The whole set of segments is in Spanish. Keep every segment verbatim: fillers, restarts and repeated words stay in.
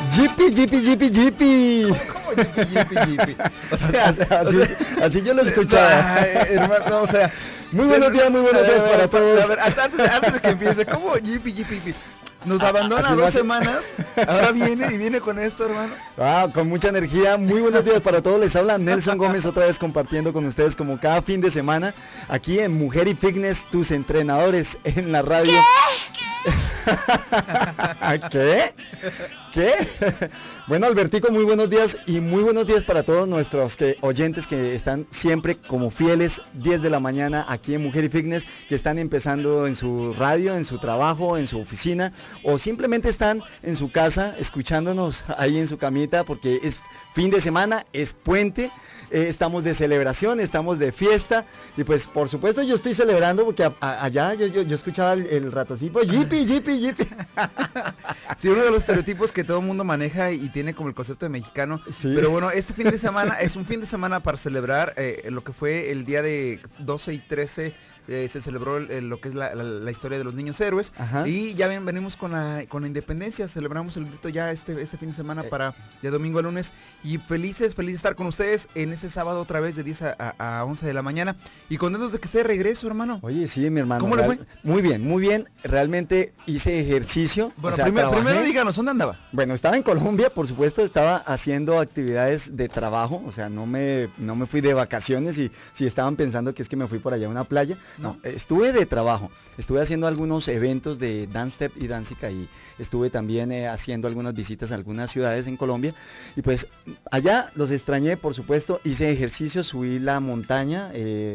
Jippy, Jippy, Jippy, Jippy. ¿Cómo, cómo Jippy, Jippy, Jippy? O sea, así, o sea, así yo lo escuchaba. Ay, hermano, no, o sea, muy buenos días, muy buenos días para todos. A ver, antes, antes de que empiece, ¿cómo Jippy, Jippy, Jippy? Nos abandona así dos hace... semanas, ahora viene y viene con esto, hermano. Ah, con mucha energía. Muy buenos días para todos. Les habla Nelson Gómez otra vez compartiendo con ustedes como cada fin de semana aquí en Mujer y Fitness, tus entrenadores en la radio. ¿Qué? ¿Qué? ¿Qué? Bueno, Albertico, muy buenos días y muy buenos días para todos nuestros que, oyentes que están siempre como fieles, diez de la mañana aquí en Mujer y Fitness, que están empezando en su radio, en su trabajo, en su oficina, o simplemente están en su casa escuchándonos ahí en su camita, porque es fin de semana, es puente. Eh, estamos de celebración, estamos de fiesta y pues por supuesto yo estoy celebrando porque a, a, allá yo, yo, yo escuchaba el, el ratoncito yipi, yipi, yipi. Sí, uno de los estereotipos que todo el mundo maneja y tiene como el concepto de mexicano, sí. Pero bueno, este fin de semana es un fin de semana para celebrar eh, lo que fue el día de doce y trece. Eh, se celebró el, el, lo que es la, la, la historia de los niños héroes. Ajá. Y ya ven, venimos con la, con la independencia, celebramos el grito ya este, este fin de semana eh. para de domingo a lunes y felices, felices de estar con ustedes en este sábado otra vez de diez a, a once de la mañana y contentos de que esté de regreso, hermano. Oye, sí, mi hermano. ¿Cómo le fue? Muy bien, muy bien, realmente hice ejercicio. Bueno, o sea, primero, trabajé. primero díganos, ¿dónde andaba? Bueno, estaba en Colombia, por supuesto, estaba haciendo actividades de trabajo, o sea, no me, no me fui de vacaciones y si estaban pensando que es que me fui por allá a una playa, no, no estuve de de trabajo, estuve haciendo algunos eventos de Dance Step y Danzica y estuve también eh, haciendo algunas visitas a algunas ciudades en Colombia y pues allá los extrañé, por supuesto, hice ejercicio, subí la montaña,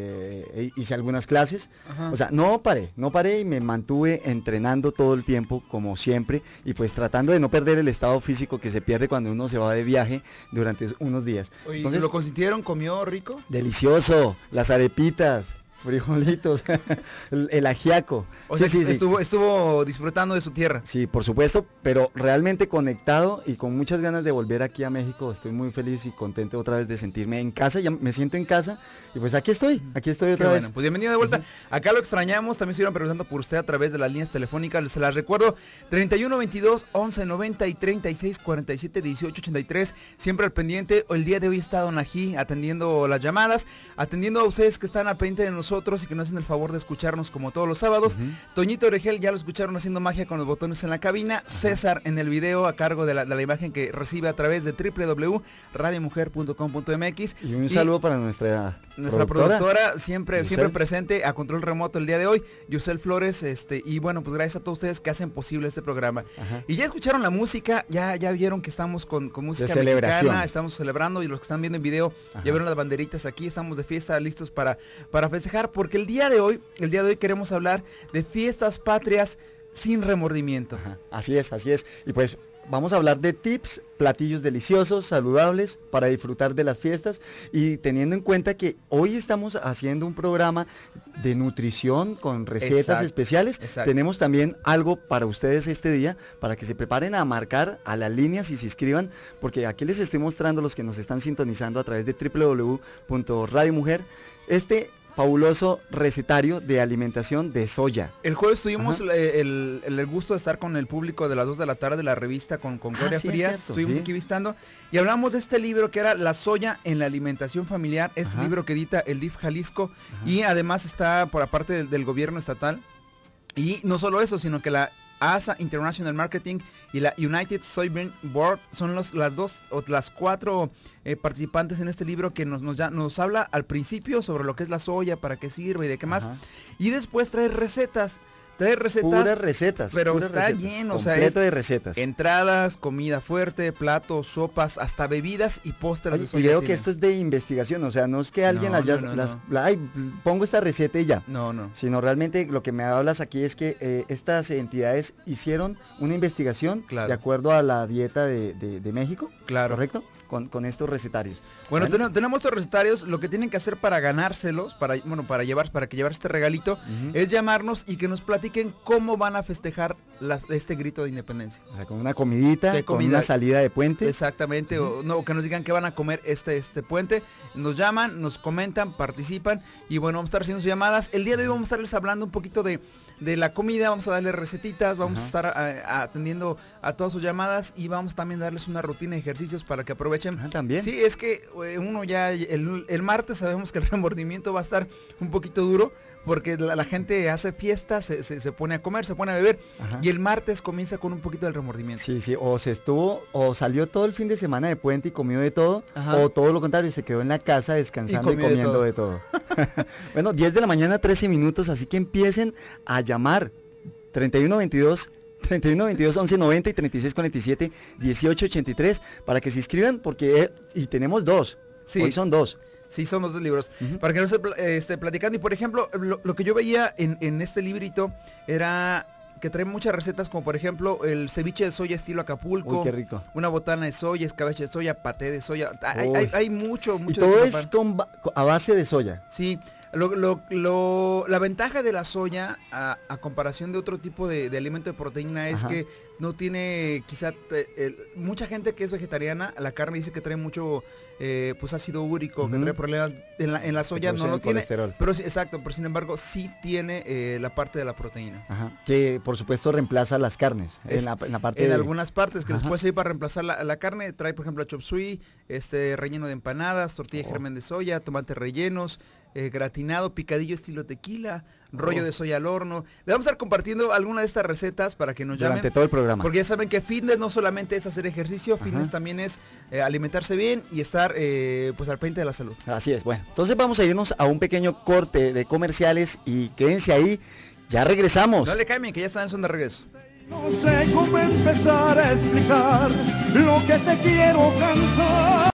eh, hice algunas clases. Ajá. O sea, no paré, no paré y me mantuve entrenando todo el tiempo como siempre y pues tratando de no perder el estado físico que se pierde cuando uno se va de viaje durante unos días. Oye, entonces, ¿lo consintieron? ¿Comió rico? Delicioso, las arepitas, frijolitos, el, el ajiaco. O sí, sea, sí, estuvo, sí. estuvo disfrutando de su tierra. Sí, por supuesto, pero realmente conectado y con muchas ganas de volver aquí a México. Estoy muy feliz y contento otra vez de sentirme en casa. Ya me siento en casa y pues aquí estoy, aquí estoy otra Qué vez. Bueno, pues bienvenido de vuelta. Uh-huh. Acá lo extrañamos, también estuvieron preguntando por usted a través de las líneas telefónicas. Se las recuerdo, treinta y uno veintidós, once noventa y treinta y seis cuarenta y siete dieciocho ochenta y tres. Siempre al pendiente. El día de hoy he estado en aquí atendiendo las llamadas, atendiendo a ustedes que están al pendiente de nosotros y que nos hacen el favor de escucharnos como todos los sábados. Uh-huh. Toñito Oregel ya lo escucharon haciendo magia con los botones en la cabina. Uh-huh. César en el video a cargo de la, de la imagen que recibe a través de doble u doble u doble u punto radio mujer punto com punto m x. Y un y saludo para nuestra nuestra productora, productora siempre Yusel. siempre presente a control remoto el día de hoy, Yusel Flores, este y bueno, pues gracias a todos ustedes que hacen posible este programa. Uh-huh. Y ya escucharon la música, ya ya vieron que estamos con, con música mexicana, estamos celebrando y los que están viendo en video uh-huh. ya vieron las banderitas aquí, estamos de fiesta, listos para para festejar porque el día de hoy, el día de hoy queremos hablar de fiestas patrias sin remordimiento. Ajá, así es, así es. Y pues vamos a hablar de tips, platillos deliciosos, saludables para disfrutar de las fiestas y teniendo en cuenta que hoy estamos haciendo un programa de nutrición con recetas exacto, especiales. Exacto. Tenemos también algo para ustedes este día para que se preparen a marcar a las líneas y se inscriban porque aquí les estoy mostrando los que nos están sintonizando a través de doble u doble u doble u punto radio mujer este fabuloso recetario de alimentación de soya. El jueves tuvimos el, el, el gusto de estar con el público de las dos de la tarde de la revista con, con Gloria ah, sí, Frías, cierto, estuvimos ¿sí? aquí visitando y hablamos de este libro que era La soya en la alimentación familiar, este Ajá. libro que edita el D I F Jalisco Ajá. y además está por aparte del, del gobierno estatal y no solo eso, sino que la A S A International Marketing y la United Soybean Board son los, las dos o las cuatro eh, participantes en este libro que nos, nos, ya, nos habla al principio sobre lo que es la soya, para qué sirve y de qué más. Ajá. Y después trae recetas. Trae recetas. Puras recetas. Pero puras está recetas, lleno, o sea, es de recetas. Entradas, comida fuerte, platos, sopas, hasta bebidas y postres. Oye, de y veo tiene. que esto es de investigación, o sea, no es que alguien no, haya, no, no, las, no. La, ay, pongo esta receta y ya. No, no. Sino realmente lo que me hablas aquí es que eh, estas entidades hicieron una investigación claro. de acuerdo a la dieta de, de, de México. Claro. ¿Correcto? Con, con estos recetarios. Bueno, ¿Vale? ten, tenemos estos recetarios, lo que tienen que hacer para ganárselos, para, bueno, para llevar, para que llevar este regalito, uh-huh. es llamarnos y que nos platiquen platiquen cómo van a festejar las, este grito de independencia. O sea, con una comidita, de con comida. una salida de puente. Exactamente, uh-huh. o no, que nos digan qué van a comer este, este puente. Nos llaman, nos comentan, participan y bueno, vamos a estar haciendo sus llamadas. El día de hoy vamos a estarles hablando un poquito de, de la comida, vamos a darles recetitas, vamos uh-huh. a estar a, a, atendiendo a todas sus llamadas y vamos también a darles una rutina de ejercicios para que aprovechen. Ah, también. Sí, es que eh, uno ya, el, el martes sabemos que el remordimiento va a estar un poquito duro porque la, la gente hace fiestas, se, se, se pone a comer, se pone a beber. Ajá. Y el martes comienza con un poquito del remordimiento. Sí, sí, o se estuvo, o salió todo el fin de semana de puente y comió de todo, Ajá. o todo lo contrario, se quedó en la casa descansando y, y comiendo de todo. De todo. Bueno, diez de la mañana, trece minutos, así que empiecen a llamar. treinta y uno veintidós, treinta y uno veintidós, once noventa y treinta y seis cuarenta y siete, dieciocho ochenta y tres para que se inscriban porque, eh, y tenemos dos, sí. Hoy son dos. Sí, son los dos libros. Uh-huh. Para que no esté este, platicando. Y por ejemplo, lo, lo que yo veía en, en este librito era que trae muchas recetas, como por ejemplo el ceviche de soya estilo Acapulco. Uy, qué rico. Una botana de soya, escabeche de soya, paté de soya. Hay, hay, hay mucho, mucho. Y todo es con, a base de soya. Sí. Lo, lo, lo, la ventaja de la soya a, a comparación de otro tipo de, de alimento de proteína es Ajá. que no tiene quizá te, eh, mucha gente que es vegetariana, la carne dice que trae mucho eh, pues ácido úrico, uh-huh. que trae problemas en la, en la soya no lo tiene, pero sí, exacto, pero sin embargo sí tiene eh, la parte de la proteína. Ajá. Que por supuesto reemplaza las carnes es, en, la, en la parte en de... algunas partes que Ajá. después se para reemplazar la, la carne, trae por ejemplo chop suey, este relleno de empanadas, tortilla oh. germen de soya, tomates rellenos, Eh, gratinado, picadillo estilo tequila, rollo oh. de soya al horno. Le vamos a estar compartiendo alguna de estas recetas para que nos llamen. Durante todo el programa. Porque ya saben que fitness no solamente es hacer ejercicio, Ajá. fitness también es eh, alimentarse bien y estar eh, pues al pendiente de la salud. Así es, bueno. Entonces vamos a irnos a un pequeño corte de comerciales y quédense ahí, ya regresamos. No le cambien, que ya están en zona de regreso. No sé cómo empezar a explicar lo que te quiero cantar.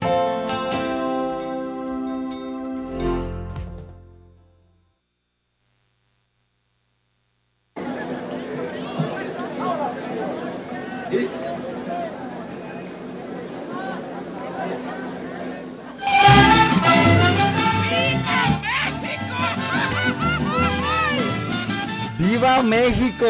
¡Viva México!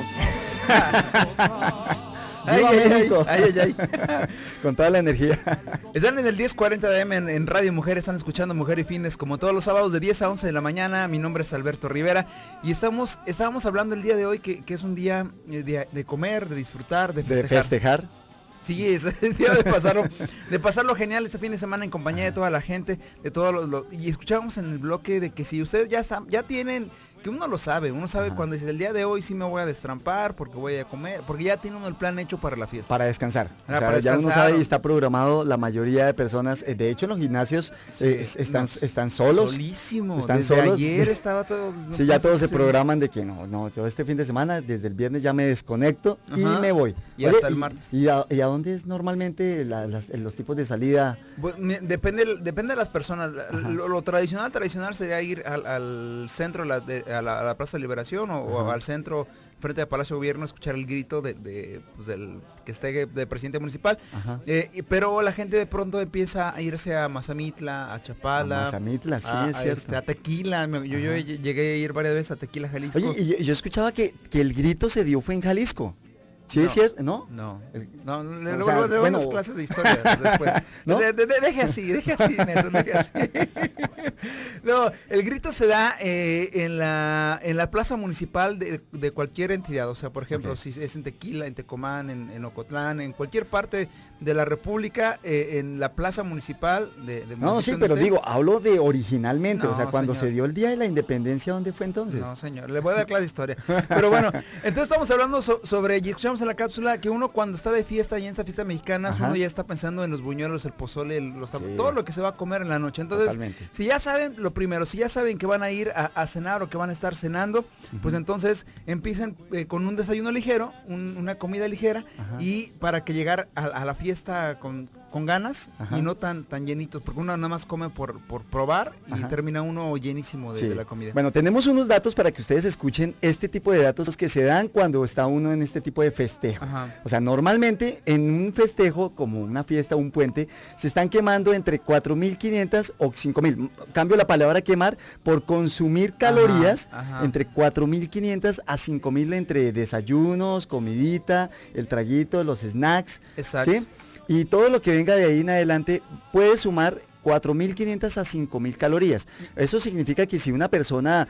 Ay, ¡Viva ay, México! Ay, ay, ay. Con toda la energía. Están en el diez cuarenta de eme en, en Radio Mujer, están escuchando Mujer y Fitness como todos los sábados de diez a once de la mañana. Mi nombre es Alberto Rivera y estamos estábamos hablando el día de hoy que, que es un día de, de comer, de disfrutar, de festejar. De festejar. Sí, es el día de pasarlo, de pasarlo genial este fin de semana en compañía de toda la gente, de todos los, lo, y escuchábamos en el bloque de que si ustedes ya ya tienen, que uno lo sabe, uno sabe Ajá. cuando dice el día de hoy sí me voy a destrampar porque voy a comer, porque ya tiene uno el plan hecho para la fiesta. Para descansar. Ah, o sea, para ya descansar, uno sabe y está programado la mayoría de personas. De hecho, en los gimnasios sí, eh, están, nos, están solos. Solísimos. Están desde solos. ayer estaba todo. No sí, ya todos se programan de que no, no, yo este fin de semana, desde el viernes ya me desconecto Ajá. y me voy. Y Oye, hasta el martes. ¿Y, y, a, y a dónde es normalmente la, las, los tipos de salida? Pues, depende, depende de las personas. Lo, lo tradicional, tradicional sería ir al, al centro, la, de, a, la, a la Plaza de Liberación o, o al centro frente al Palacio de Gobierno, escuchar el grito de, de pues del que esté de presidente municipal, eh, pero la gente de pronto empieza a irse a Mazamitla, a Chapala, a Mazamitla, sí, a, es a, cierto. Este, a Tequila, yo, yo llegué a ir varias veces a Tequila, Jalisco. Oye, y yo, yo escuchaba que, que el grito se dio fue en Jalisco. ¿Sí no, es cierto? ¿No? No. No, le no, o sea, bueno, las clases de historia después. ¿No? De, de, de, deje así, deje así, Nelson, deje así. No, el grito se da eh, en la en la plaza municipal de, de cualquier entidad. O sea, por ejemplo, okay. si es en Tequila, en Tecomán, en, en Ocotlán, en cualquier parte de la República, eh, en la plaza municipal de, de No, sí, pero digo, hablo de originalmente. No, o sea, cuando señor. se dio el Día de la Independencia, ¿dónde fue entonces? No, señor, le voy a dar clase de historia. Pero bueno, entonces estamos hablando so, sobre... en la cápsula que uno cuando está de fiesta y en esa fiesta mexicana Ajá. uno ya está pensando en los buñuelos, el pozole, el, los, sí. todo lo que se va a comer en la noche. Entonces, Totalmente. si ya saben, lo primero, si ya saben que van a ir a, a cenar o que van a estar cenando, uh-huh. pues entonces empiecen eh, con un desayuno ligero, un, una comida ligera Ajá. y para que llegar a, a la fiesta con con ganas Ajá. y no tan tan llenitos, porque uno nada más come por, por probar y Ajá. termina uno llenísimo de, sí. de la comida. Bueno, tenemos unos datos para que ustedes escuchen este tipo de datos que se dan cuando está uno en este tipo de festejo. Ajá. O sea, normalmente en un festejo, como una fiesta o un puente, se están quemando entre cuatro mil quinientas o cinco mil. Cambio la palabra quemar por consumir calorías Ajá. Ajá. entre cuatro mil quinientas a cinco mil entre desayunos, comidita, el traguito, los snacks. Exacto. ¿Sí? Y todo lo que venga de ahí en adelante puede sumar cuatro mil quinientas a cinco mil calorías. Eso significa que si una persona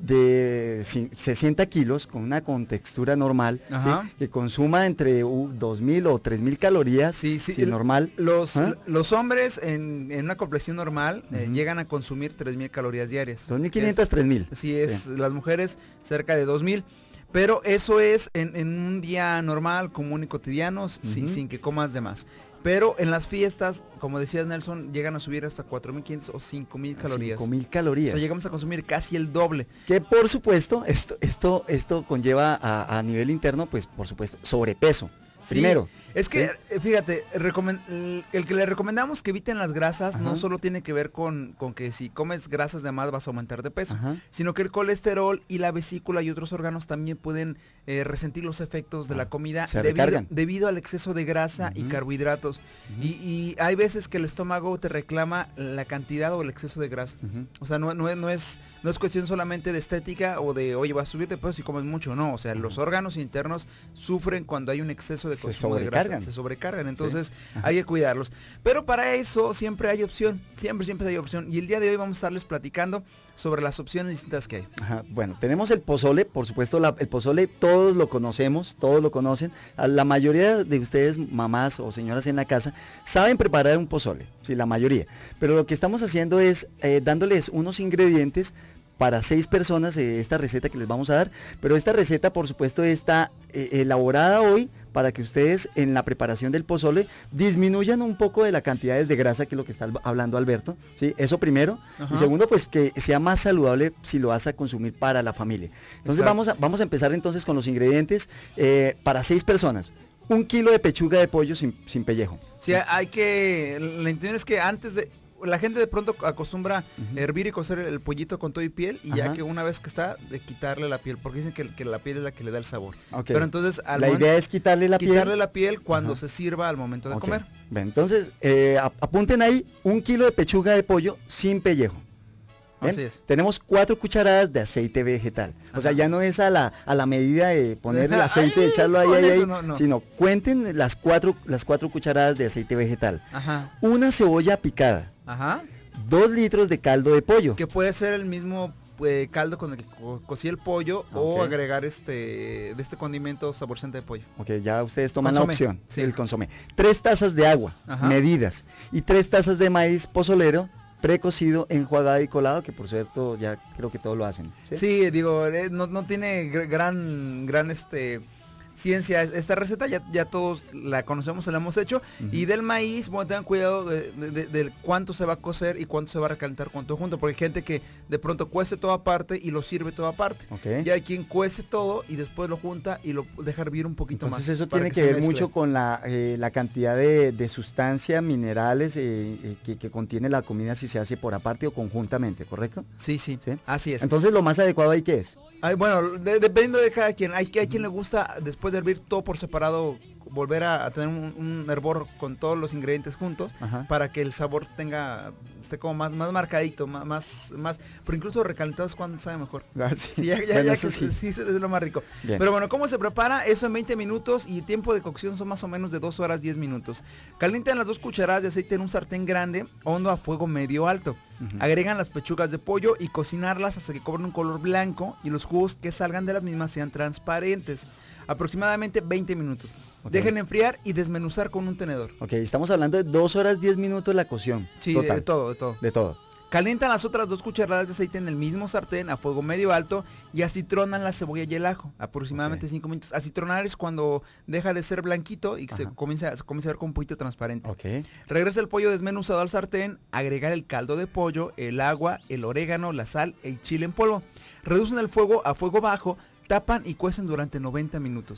de sesenta kilos con una contextura normal, ¿sí? que consuma entre dos mil o tres mil calorías, sí, sí, sí, el, normal. Los, ¿Ah? los hombres en, en una complexión normal uh-huh. eh, llegan a consumir tres mil calorías diarias. dos mil quinientas, tres mil. Sí, es sí. las mujeres cerca de dos mil. Pero eso es en, en un día normal, común y cotidiano, uh-huh. sin, sin que comas de más. Pero en las fiestas, como decías Nelson, llegan a subir hasta cuatro mil quinientas o cinco mil calorías. cinco mil calorías. O sea, llegamos a consumir casi el doble. Que por supuesto, esto, esto, esto conlleva a, a nivel interno, pues por supuesto, sobrepeso. Sí, primero. Es que, ¿sí? fíjate, el, el que le recomendamos que eviten las grasas Ajá. no solo tiene que ver con, con que si comes grasas de más vas a aumentar de peso, Ajá. sino que el colesterol y la vesícula y otros órganos también pueden eh, resentir los efectos de ah, la comida debido, debido al exceso de grasa uh-huh. y carbohidratos. Uh-huh. y, y hay veces que el estómago te reclama la cantidad o el exceso de grasa. Uh-huh. O sea, no, no, no, es, no es cuestión solamente de estética o de, oye, vas a subirte peso si comes mucho. No, o sea, uh-huh. los órganos internos sufren cuando hay un exceso de consumo de grasa. Se sobrecargan, entonces sí. hay que cuidarlos. Pero para eso siempre hay opción, siempre, siempre hay opción. Y el día de hoy vamos a estarles platicando sobre las opciones distintas que hay. Ajá, bueno, tenemos el pozole, por supuesto, la, el pozole todos lo conocemos, todos lo conocen. A la mayoría de ustedes, mamás o señoras en la casa, saben preparar un pozole, sí, la mayoría. Pero lo que estamos haciendo es eh, dándoles unos ingredientes para seis personas, eh, esta receta que les vamos a dar, pero esta receta por supuesto está eh, elaborada hoy para que ustedes en la preparación del pozole disminuyan un poco de la cantidad de grasa, que es lo que está hablando Alberto, ¿sí? Eso primero. Ajá. Y segundo, pues que sea más saludable si lo vas a consumir para la familia. Entonces vamos a, vamos a empezar entonces con los ingredientes eh, para seis personas. Un kilo de pechuga de pollo sin, sin pellejo. Sí, hay que, la intención es que antes de... La gente de pronto acostumbra uh-huh. hervir y cocer el pollito con todo y piel y Ajá. ya que una vez que está, de quitarle la piel, porque dicen que, que la piel es la que le da el sabor. Okay. Pero entonces al la idea es quitarle la quitarle piel. Quitarle la piel cuando Ajá. se sirva al momento de okay. comer. Bien, entonces eh, apunten ahí un kilo de pechuga de pollo sin pellejo. ¿Bien? Así es. Tenemos cuatro cucharadas de aceite vegetal. Ajá. O sea, ya no es a la, a la medida de poner el aceite, ay, echarlo ahí, ahí, ahí no, no. sino cuenten las cuatro, las cuatro cucharadas de aceite vegetal. Ajá. Una cebolla picada. Ajá. Dos litros de caldo de pollo. Que puede ser el mismo eh, caldo con el que co cocí el pollo okay. o agregar este de este condimento saborizante de pollo. Ok, ya ustedes toman consomé. La opción, sí. el consomé. Tres tazas de agua, Ajá. medidas. Y tres tazas de maíz pozolero precocido, enjuagado y colado, que por cierto ya creo que todos lo hacen. Sí, sí digo, eh, no, no tiene gran, gran este... ciencia esta receta, ya, ya todos la conocemos, la hemos hecho. Uh-huh. Y del maíz, bueno, tengan cuidado de, de, de, de cuánto se va a cocer y cuánto se va a recalentar con todo junto, porque hay gente que de pronto cuece toda parte y lo sirve toda parte. Okay. Y hay quien cuece todo y después lo junta y lo deja hervir un poquito Entonces, más. Eso tiene que, que ver mucho con la, eh, la cantidad de, de sustancias, minerales eh, eh, que, que contiene la comida, si se hace por aparte o conjuntamente, ¿correcto? Sí, sí, ¿sí? Así es. Entonces lo más adecuado ahí, ¿qué es? Ay, bueno, de, dependiendo de cada quien. Hay, hay quien le gusta después de hervir todo por separado, volver a, a tener un, un hervor con todos los ingredientes juntos. Ajá. Para que el sabor tenga, esté como más, más marcadito, más, más, más, pero incluso recalentados cuando sabe mejor. Ah, sí. Sí, ya, ya, bueno, ya que sí. sí, es lo más rico. Bien. Pero bueno, ¿cómo se prepara? Eso en veinte minutos y tiempo de cocción son más o menos de dos horas diez minutos. Calientan las dos cucharadas de aceite en un sartén grande, hondo a fuego medio alto. Uh-huh. Agregan las pechugas de pollo y cocinarlas hasta que cobren un color blanco y los jugos que salgan de las mismas sean transparentes. Aproximadamente veinte minutos. Okay. Dejen enfriar y desmenuzar con un tenedor. Ok, estamos hablando de dos horas diez minutos la cocción. Sí, de, de todo, de todo. De todo. Calientan las otras dos cucharadas de aceite en el mismo sartén a fuego medio alto y acitronan la cebolla y el ajo, aproximadamente cinco okay. minutos. Acitronar es cuando deja de ser blanquito y se comienza, se comienza a ver con un poquito transparente. Okay. Regresa el pollo desmenuzado al sartén, agregar el caldo de pollo, el agua, el orégano, la sal, el chile en polvo. Reducen el fuego a fuego bajo, tapan y cuecen durante noventa minutos.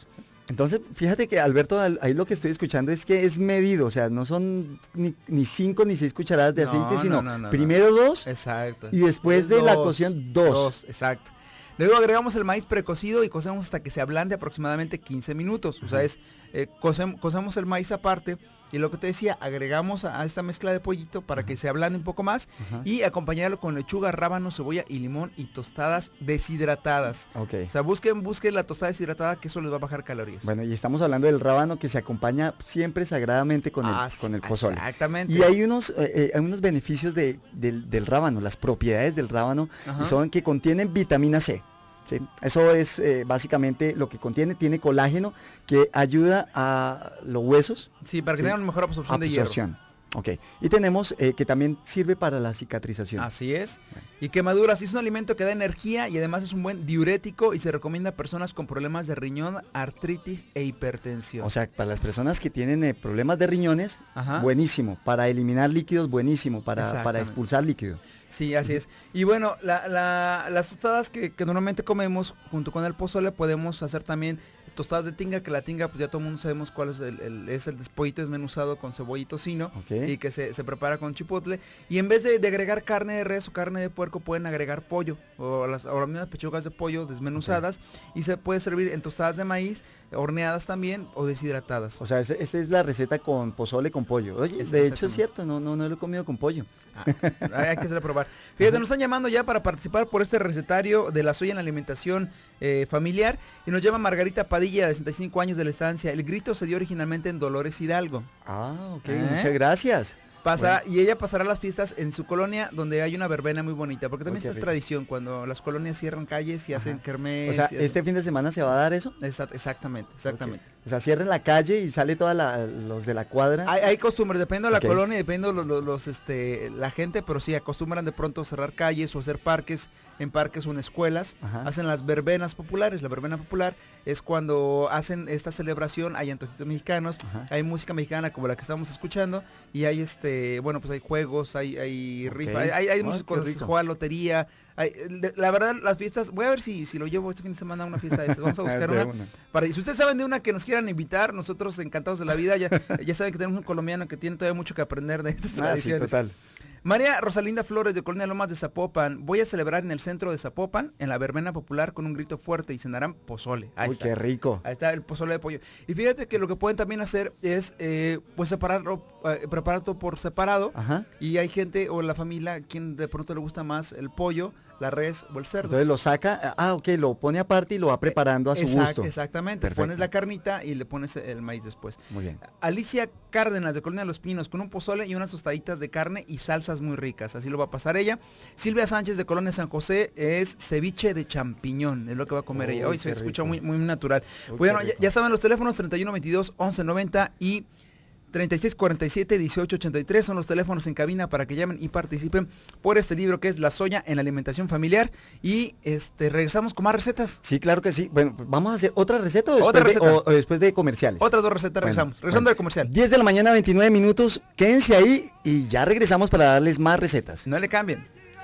Entonces, fíjate que Alberto, ahí lo que estoy escuchando es que es medido, o sea, no son ni, ni cinco ni seis cucharadas de aceite, no, sino no, no, no, primero no. dos, exacto, y después de dos, la cocción dos. dos, exacto. Luego agregamos el maíz precocido y cocemos hasta que se ablande aproximadamente quince minutos. O sea, es eh, cocemos, cocemos el maíz aparte y lo que te decía, agregamos a, a esta mezcla de pollito para que se ablande un poco más. Ajá. Y acompañarlo con lechuga, rábano, cebolla y limón y tostadas deshidratadas. Okay. O sea, busquen, busquen la tostada deshidratada, que eso les va a bajar calorías. Bueno, y estamos hablando del rábano que se acompaña siempre sagradamente con el, ah, con el pozole. Exactamente. Y hay unos, eh, hay unos beneficios de, del, del rábano, las propiedades del rábano, y son que contienen vitamina C. ¿Sí? Eso es eh, básicamente lo que contiene, tiene colágeno que ayuda a los huesos. Sí, para que ¿sí? tengan mejor absorción, absorción de hierro. Ok, y tenemos eh, que también sirve para la cicatrización. Así es. Y quemaduras, es un alimento que da energía y además es un buen diurético y se recomienda a personas con problemas de riñón, artritis e hipertensión. O sea, para las personas que tienen eh, problemas de riñones, Ajá. buenísimo. Para eliminar líquidos, buenísimo. Para, para expulsar líquido. Sí, así es. Y bueno, la, la, las tostadas que, que normalmente comemos junto con el pozole podemos hacer también tostadas de tinga, que la tinga pues ya todo el mundo sabemos cuál es el, el, es el pollito desmenuzado con cebolla y tocino, okay. y que se, se prepara con chipotle. Y en vez de, de agregar carne de res o carne de puerco pueden agregar pollo o las, o las mismas pechugas de pollo desmenuzadas, okay. y se puede servir en tostadas de maíz, horneadas también o deshidratadas. O sea, esa es la receta con pozole con pollo. Oye, es de hecho es cierto, no, no, no lo he comido con pollo. Ah, hay que hacerlo probar. Fíjate, nos están llamando ya para participar por este recetario de la soya en la alimentación eh, familiar y nos llama Margarita Padilla, de sesenta y cinco años, de la estancia. El grito se dio originalmente en Dolores Hidalgo. Ah, ok, ¿Eh? Muchas gracias. Pasa, bueno. Y ella pasará las fiestas en su colonia donde hay una verbena muy bonita, porque también es tradición cuando las colonias cierran calles y Ajá. hacen kermés. O sea, hacen... ¿este fin de semana se va a dar eso? Exact, exactamente, exactamente. Okay. O sea, cierran la calle y sale toda la, los de la cuadra. Hay, hay costumbres, depende de la okay. colonia, depende de los, los, los, este, la gente, pero sí, acostumbran de pronto cerrar calles o hacer parques, en parques o en escuelas. Ajá. Hacen las verbenas populares. La verbena popular es cuando hacen esta celebración, hay antojitos mexicanos, Ajá. hay música mexicana como la que estamos escuchando, y hay este, bueno, pues hay juegos, hay, hay okay. rifa, hay, hay, hay oh, muchas cosas, se juega lotería, hay, de, la verdad las fiestas, voy a ver si, si lo llevo este fin de semana a una fiesta de estas, vamos a buscar una, una. Para, si ustedes saben de una que nos quieran invitar, nosotros encantados de la vida, ya, ya saben que tenemos un colombiano que tiene todavía mucho que aprender de estas ah, tradiciones. Sí, total. María Rosalinda Flores, de Colonia Lomas de Zapopan: voy a celebrar en el centro de Zapopan, en la verbena popular, con un grito fuerte, y cenarán pozole. Ahí Uy, está. Qué rico. Ahí está el pozole de pollo. Y fíjate que lo que pueden también hacer es, eh, pues separarlo, eh, prepararlo por separado. Ajá. Y hay gente o la familia quien de pronto le gusta más el pollo, la res o el cerdo. Entonces lo saca, ah, ok, lo pone aparte y lo va preparando a su Exact, gusto. Exactamente, Perfecto. Pones la carnita y le pones el maíz después. Muy bien. Alicia Cárdenas, de Colonia de los Pinos, con un pozole y unas tostaditas de carne y salsas muy ricas, así lo va a pasar ella. Silvia Sánchez, de Colonia San José, es ceviche de champiñón, es lo que va a comer oh, ella. Hoy se rico. Escucha muy, muy natural. Oh, bueno, ya, ya saben los teléfonos: treinta y uno veintidós, once noventa y treinta y seis cuarenta y siete, dieciocho ochenta y tres son los teléfonos en cabina para que llamen y participen por este libro que es La soya en la alimentación familiar. Y este regresamos con más recetas. Sí, claro que sí. Bueno, vamos a hacer otra receta o después, ¿Otra receta? De, o, o después de comerciales. Otras dos recetas, bueno, regresamos. Regresando bueno. del comercial. diez de la mañana, veintinueve minutos. Quédense ahí y ya regresamos para darles más recetas. No le cambien.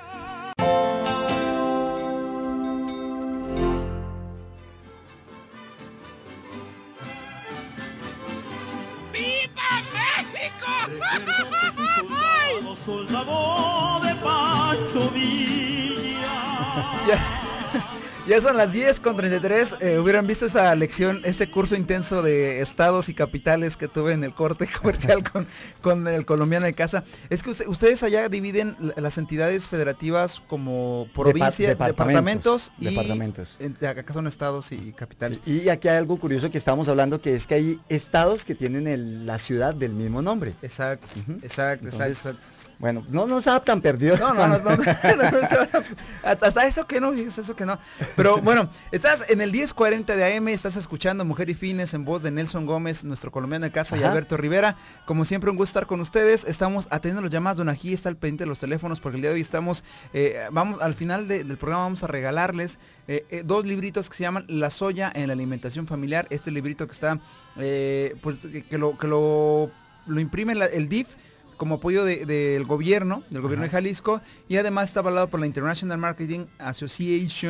Soldado de Pancho Villa. Ya, ya son las diez con treinta y tres. Eh, hubieran visto esa lección, este curso intenso de estados y capitales que tuve en el corte comercial con, con el colombiano de casa. Es que usted, ustedes allá dividen las entidades federativas como provincias, Depa departamentos, departamentos. Y departamentos. Acá son estados y capitales. Sí, y aquí hay algo curioso que estamos hablando, que es que hay estados que tienen el, la ciudad del mismo nombre. Exacto, uh-huh. exacto, Entonces, exacto. Bueno, no nos no tan perdidos. No, no, no, no, no, no, hasta, hasta eso que no, eso que no. Pero bueno, estás en el diez cuarenta de A M, estás escuchando Mujer y Fines en voz de Nelson Gómez, nuestro colombiano de casa, Ajá. y Alberto Rivera. Como siempre, un gusto estar con ustedes. Estamos atendiendo los llamadas. Don Ají está al pendiente de los teléfonos porque el día de hoy estamos, eh, vamos al final de, del programa vamos a regalarles eh, eh, dos libritos que se llaman La soya en la alimentación familiar. Este librito que está, eh, pues que, que lo que lo, lo imprime la, el D I F como apoyo del de, gobierno, del gobierno Ajá. de Jalisco, y además está avalado por la International Marketing Association,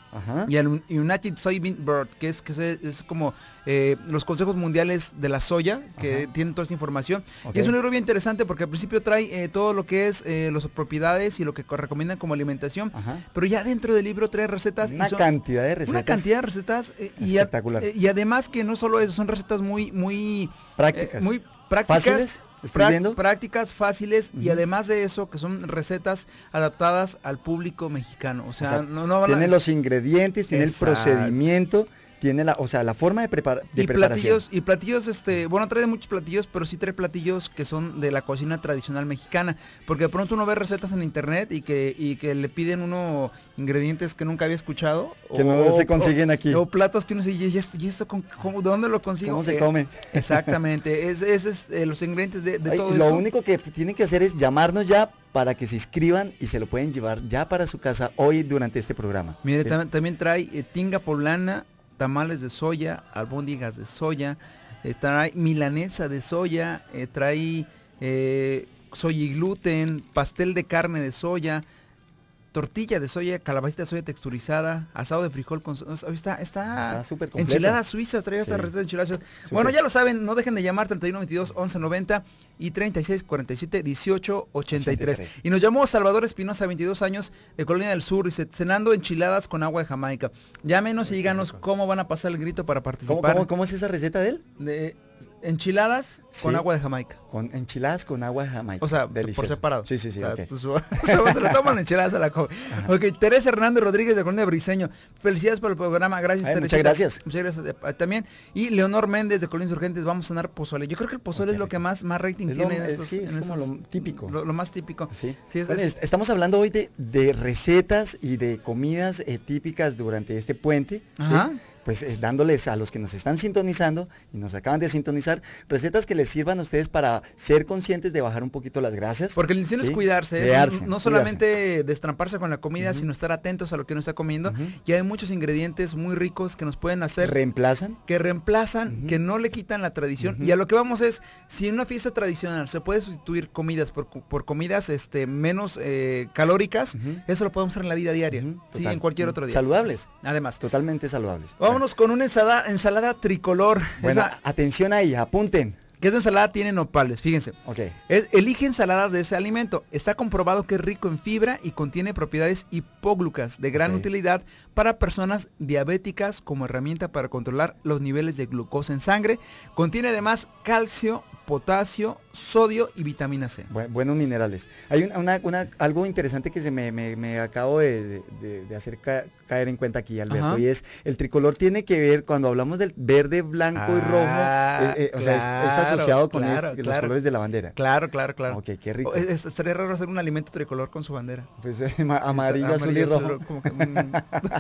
Ajá. Y el United Soybean Board, que es que es, es como eh, los consejos mundiales de la soya, que Ajá. tienen toda esta información. Okay. Y es un libro bien interesante porque al principio trae eh, todo lo que es eh, las propiedades y lo que recomiendan como alimentación, Ajá. pero ya dentro del libro trae recetas. Una y son, cantidad de recetas. Una cantidad de recetas. Eh, Espectacular. Y, a, eh, y además que no solo eso, son recetas muy, muy prácticas. Eh, muy prácticas. ¿Fáciles? ¿Estás viendo? Prácticas fáciles uh-huh. y además de eso que son recetas adaptadas al público mexicano. O sea, o sea no, no tiene a... los ingredientes, tiene Exacto. el procedimiento, tiene la, o sea, la forma de, prepara de y preparación. Platillos, y platillos, este, bueno, trae muchos platillos, pero sí trae platillos que son de la cocina tradicional mexicana. Porque de pronto uno ve recetas en internet y que, y que le piden uno ingredientes que nunca había escuchado. Que o, no se consiguen o, aquí. O platos que uno dice, ¿y esto, y esto con, cómo, de dónde lo consigo? ¿Cómo se eh, come? Exactamente, es, es, es eh, los ingredientes de, de Ay, todo lo eso. Lo único que tienen que hacer es llamarnos ya para que se inscriban y se lo pueden llevar ya para su casa hoy durante este programa. Mire, ¿sí? tam también trae eh, tinga poblana, tamales de soya, albóndigas de soya, eh, trae milanesa de soya, eh, trae eh, soya y gluten, pastel de carne de soya, tortilla de soya, calabacita de soya texturizada, asado de frijol con está está súper completo. Enchiladas suizas, trae esta sí. receta de enchiladas suizas. Super. Bueno, ya lo saben, no dejen de llamar treinta y uno veintidós once noventa y treinta y seis cuarenta y siete dieciocho ochenta y tres. ochenta y tres. Y nos llamó Salvador Espinosa, veintidós años, de Colonia del Sur, dice, cenando enchiladas con agua de Jamaica. Llámenos y díganos cómo van a pasar el grito para participar. ¿Cómo, cómo, cómo es esa receta de él? De enchiladas sí. con agua de Jamaica. Con enchiladas con agua de Jamaica. O sea, delicioso. por separado. Sí, sí, sí. O sea, okay. tú, se lo toman enchiladas a la come. Ok, Teresa Hernández Rodríguez de Colonia Briseño. Felicidades por el programa. Gracias, Ay, Teresa. Muchas gracias. Muchas gracias eh, también. Y Leonor Méndez de Colonia Insurgentes. Vamos a cenar pozole. Yo creo que el pozole okay. es lo que más, más rating es tiene lo, en estos. Sí, es en como estos, lo típico. Lo, lo más típico. Sí. sí es, bueno, es, estamos hablando hoy de, de recetas y de comidas eh, típicas durante este puente. Ajá. ¿sí? Pues eh, dándoles a los que nos están sintonizando y nos acaban de sintonizar, recetas que les sirvan a ustedes para ser conscientes de bajar un poquito las grasas. Porque la intención ¿sí? es cuidarse, Cuidarse, es no solamente cuidarse. destramparse con la comida, uh-huh. sino estar atentos a lo que uno está comiendo. Uh-huh. Y hay muchos ingredientes muy ricos que nos pueden hacer. ¿Reemplazan? Que reemplazan, uh-huh. que no le quitan la tradición. Uh-huh. Y a lo que vamos es, si en una fiesta tradicional se puede sustituir comidas por, por comidas este, menos eh, calóricas, uh-huh. eso lo podemos hacer en la vida diaria, uh-huh. sí, en cualquier otro día. Saludables. Además. Totalmente saludables. Vámonos bueno. con una ensalada, ensalada tricolor. Bueno, Esa, atención ahí, apunten. Que esa ensalada tiene nopales, fíjense. Okay. Es, elige ensaladas de ese alimento. Está comprobado que es rico en fibra y contiene propiedades hipoglucas de gran okay. utilidad para personas diabéticas como herramienta para controlar los niveles de glucosa en sangre. Contiene además calcio, potasio, sodio y vitamina C. Bu buenos minerales. Hay una, una, una, algo interesante que se me, me, me acabo de, de, de hacer ca caer en cuenta aquí, Alberto, Ajá. y es el tricolor tiene que ver, cuando hablamos del verde, blanco ah, y rojo, eh, eh, claro, o sea, es, es asociado con claro, este, claro. los colores de la bandera. Claro, claro, claro. Ok, qué rico. Es, estaría raro hacer un alimento tricolor con su bandera. Pues eh, amarillo, Está, azul y rojo. Azul, como que, mm,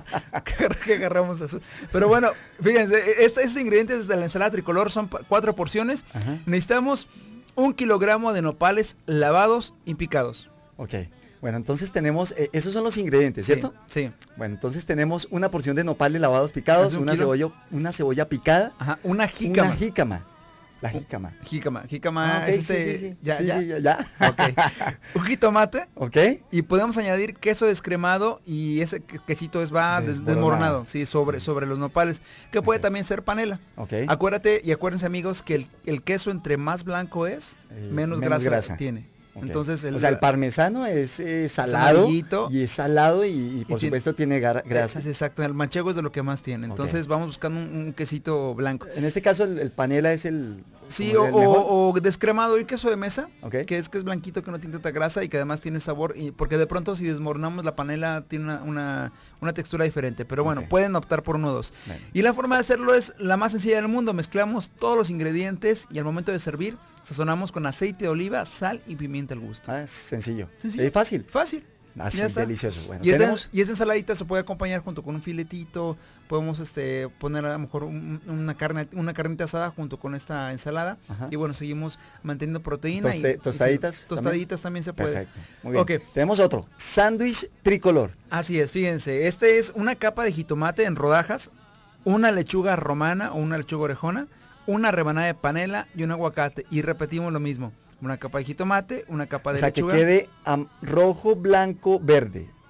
que agarramos azul. Pero bueno, fíjense, estos ingredientes de la ensalada tricolor son cuatro porciones. Ajá. Necesitamos un kilogramo de nopales lavados y picados. Ok. Bueno, entonces tenemos, eh, esos son los ingredientes, ¿cierto? Sí, sí. Bueno, entonces tenemos una porción de nopales lavados picados, un una cebolla, una cebolla picada. Ajá, una jícama. Una jícama. La jícama. Jícama, jícama. Ah, okay, es este, sí, sí, sí. Ya, sí, ya. Sí, ya, ya. Okay. Un jitomate. Ok. Y podemos añadir queso descremado y ese quesito es va des desmoronado, sí, sobre, sobre los nopales, que puede okay. también ser panela. Ok. Acuérdate y acuérdense amigos que el, el queso entre más blanco es, El, menos, menos grasa, grasa tiene. Okay. Entonces el, o sea, el parmesano es eh, salado es y es salado y, y por y supuesto tiene, tiene grasa. Es exacto, el manchego es de lo que más tiene. Entonces okay. vamos buscando un, un quesito blanco. En este caso el, el panela es el Sí, o, o, o descremado y queso de mesa, okay. que es que es blanquito, que no tiene tanta grasa y que además tiene sabor, y porque de pronto si desmoronamos la panela tiene una, una, una textura diferente, pero bueno, okay. pueden optar por uno o dos. Bueno. Y la forma de hacerlo es la más sencilla del mundo, mezclamos todos los ingredientes y al momento de servir, sazonamos con aceite de oliva, sal y pimienta al gusto. Ah, es sencillo. ¿Sencillo? ¿Es fácil? Fácil. Así es delicioso. Bueno, y, ¿tenemos? esta, y esta ensaladita se puede acompañar junto con un filetito, podemos este poner a lo mejor un, una carne, una carnita asada junto con esta ensalada. Ajá. Y bueno, seguimos manteniendo proteína. Toste, y, tostaditas. Y, tostaditas también, también se puede. Perfecto. Muy bien. Okay. Tenemos otro, sándwich tricolor. Así es, fíjense, este es una capa de jitomate en rodajas, una lechuga romana o una lechuga orejona, una rebanada de panela y un aguacate. Y repetimos lo mismo. Una capa de jitomate, una capa de lechuga. O sea, lechuga. que quede um, rojo, blanco, verde.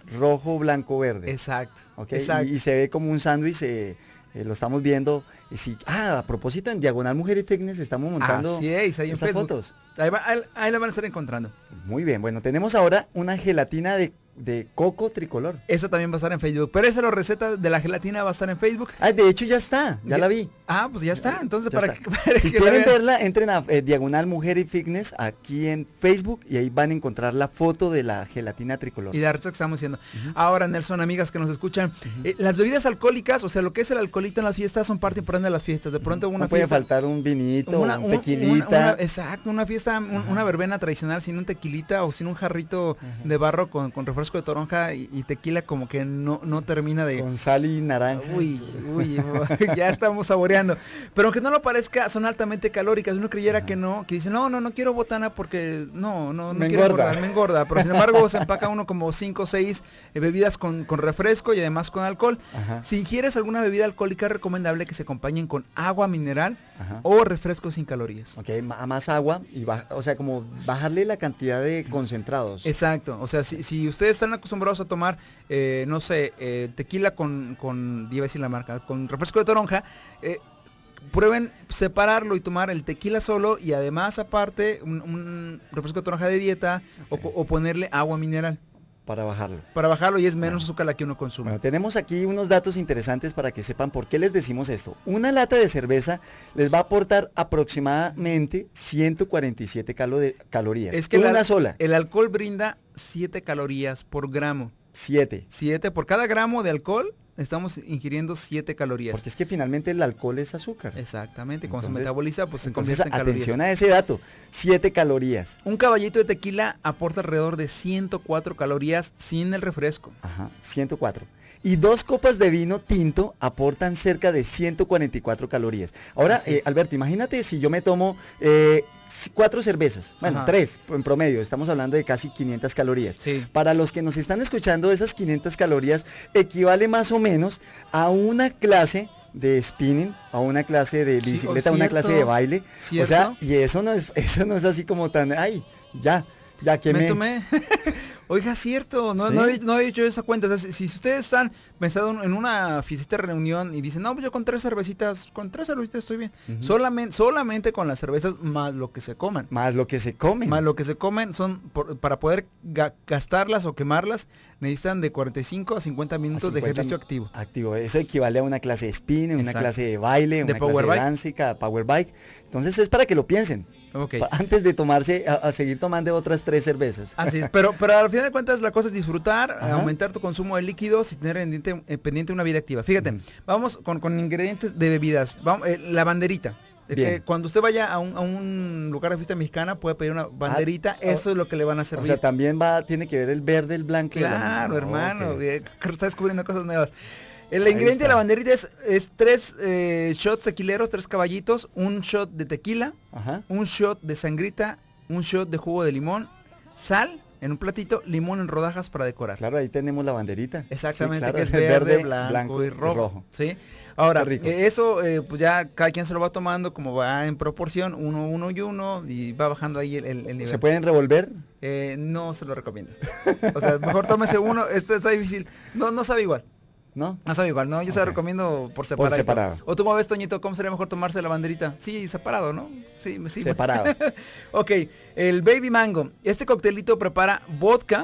rojo, blanco, verde. Exacto. Okay. Exacto. Y, y se ve como un sándwich, eh, eh, lo estamos viendo. Y si, ah, a propósito, en Diagonal Mujer y Fitness estamos montando Así es, ahí en estas Facebook. fotos. Ahí, va, ahí, ahí la van a estar encontrando. Muy bien, bueno, tenemos ahora una gelatina de, de coco tricolor. Esa también va a estar en Facebook, pero esa la receta de la gelatina va a estar en Facebook. Ah, de hecho ya está, ya, ya la vi. Ah, pues ya está, entonces ya para, está. Que, para si que quieren la vean. verla, entren a eh, Diagonal Mujer y Fitness aquí en Facebook y ahí van a encontrar la foto de la gelatina tricolor. Y de resto que estamos diciendo. Uh-huh. Ahora, Nelson, amigas que nos escuchan, uh-huh. eh, las bebidas alcohólicas, o sea, lo que es el alcoholito en las fiestas son parte importante de las fiestas. De pronto una no puede fiesta, faltar un vinito, una, un un, tequilita. Una, una, exacto, una fiesta, un, una verbena tradicional sin un tequilita o sin un jarrito uh-huh. de barro con, con refresco de toronja y, y tequila como que no, no termina de... Con sal y naranja. Uy, uy, ya estamos saboreando. Pero aunque no lo parezca, son altamente calóricas. Uno creyera uh-huh. que no, que dice, no, no, no quiero botana porque no, no, no me quiero engorda. engordar, me engorda. Pero sin embargo se empaca uno como cinco o seis eh, bebidas con, con refresco y además con alcohol. Uh-huh. Si ingieres alguna bebida alcohólica es recomendable que se acompañen con agua mineral uh-huh. o refrescos sin calorías. Ok, a más agua y baja, o sea, como bajarle la cantidad de concentrados. Exacto, o sea, si, si ustedes están acostumbrados a tomar, eh, no sé, eh, tequila con, con, iba a decir la marca, con refresco de toronja, eh, prueben separarlo y tomar el tequila solo y además aparte un, un refresco de toronja de dieta okay. o, o ponerle agua mineral. Para bajarlo. Para bajarlo y es menos azúcar la que uno consume. Bueno, tenemos aquí unos datos interesantes para que sepan por qué les decimos esto. Una lata de cerveza les va a aportar aproximadamente ciento cuarenta y siete calo de, calorías. Es que una la, sola. El alcohol brinda siete calorías por gramo. siete. siete por cada gramo de alcohol. Estamos ingiriendo siete calorías. Porque es que finalmente el alcohol es azúcar. Exactamente, cuando entonces, se metaboliza, pues se entonces, convierte en calorías. Atención a ese dato, siete calorías. Un caballito de tequila aporta alrededor de ciento cuatro calorías sin el refresco. Ajá, ciento cuatro. Y dos copas de vino tinto aportan cerca de ciento cuarenta y cuatro calorías. Ahora, eh, Alberto, imagínate si yo me tomo eh, cuatro cervezas, bueno, Ajá. tres en promedio, estamos hablando de casi quinientas calorías. Sí. Para los que nos están escuchando, esas quinientas calorías equivale más o menos a una clase de spinning, a una clase de bicicleta, a sí, una clase de baile. ¿Cierto? O sea, y eso no es, eso no es así como tan, ay, ya. Ya que me, me... tomé. Oiga, cierto, no, ¿Sí? no, he, no he hecho esa cuenta. O sea, si, si ustedes están pensando en una fiesta de reunión y dicen, no, pues yo con tres cervecitas, con tres cervecitas estoy bien. Uh-huh. Solamente, solamente con las cervezas más lo que se coman. Más lo que se comen. Más lo que se comen son, por, para poder ga gastarlas o quemarlas, necesitan de cuarenta y cinco a cincuenta minutos de ejercicio activo. Activo, eso equivale a una clase de spin, una clase de baile, de una power clase bike. de danza, power bike. Entonces es para que lo piensen. Okay. Antes de tomarse, a, a seguir tomando otras tres cervezas. Así es, pero, pero al final de cuentas la cosa es disfrutar, Ajá. aumentar tu consumo de líquidos y tener pendiente, eh, pendiente una vida activa. Fíjate, mm. vamos con, con ingredientes de bebidas. Vamos, eh, la banderita. Que cuando usted vaya a un, a un lugar de fiesta mexicana puede pedir una banderita, ah, eso oh, es lo que le van a servir. O sea, también va, tiene que ver el verde, el blanco. Claro, hermano, okay. Está descubriendo cosas nuevas. El Ahí ingrediente está. de la banderita es, es tres eh, shots tequileros, tres caballitos, un shot de tequila, Ajá. un shot de sangrita, un shot de jugo de limón, sal en un platito, limón en rodajas para decorar. Claro, ahí tenemos la banderita. Exactamente, sí, claro, que es verde, verde blanco, blanco, y rojo. rojo. ¿Sí? Ahora, eh, eso eh, pues ya cada quien se lo va tomando como va en proporción, uno, uno y uno, y va bajando ahí el, el, el nivel. ¿Se pueden revolver? Eh, no se lo recomiendo. O sea, mejor tómese uno, esto está difícil. No, no sabe igual. ¿No? No sabe igual, ¿no? Yo okay. se lo recomiendo por separado. Por separado. O tú me ves, Toñito, ¿cómo sería mejor tomarse la banderita? Sí, separado, ¿no? Sí, sí. Separado. Ok, el Baby Mango. Este coctelito prepara vodka,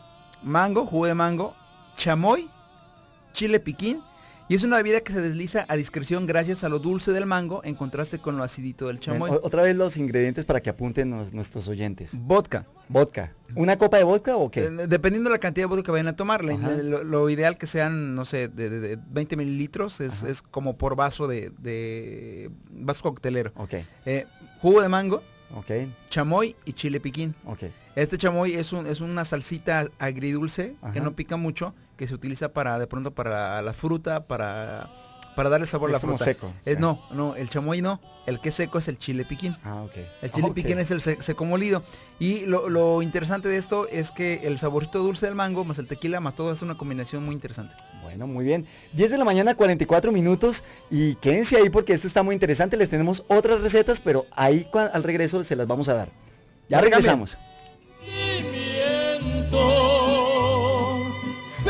mango, jugo de mango, chamoy, chile piquín. Y es una bebida que se desliza a discreción gracias a lo dulce del mango en contraste con lo acidito del chamoy. Bien, otra vez los ingredientes para que apunten los, nuestros oyentes. Vodka. Vodka. ¿Una copa de vodka o qué? Eh, dependiendo de la cantidad de vodka que vayan a tomar. Lo, lo ideal que sean, no sé, de, de, de veinte mililitros es, es como por vaso de, de vaso coctelero. Ok. Eh, jugo de mango. Okay. Chamoy y chile piquín. Okay. Este chamoy es, un, es una salsita agridulce Ajá. que no pica mucho, que se utiliza para de pronto para la fruta, para, para darle sabor es a la fruta. Seco, es, sí. No, no, el chamoy no. El que es seco es el chile piquín. Ah, ok. El chile okay. piquín es el se seco molido. Y lo, lo interesante de esto es que el saborcito dulce del mango, más el tequila, más todo es una combinación muy interesante. Bueno, muy bien. diez de la mañana, cuarenta y cuatro minutos. Y quédense ahí porque esto está muy interesante. Les tenemos otras recetas, pero ahí al regreso se las vamos a dar. Ya regresamos.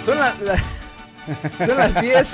Son, la, la, son las diez.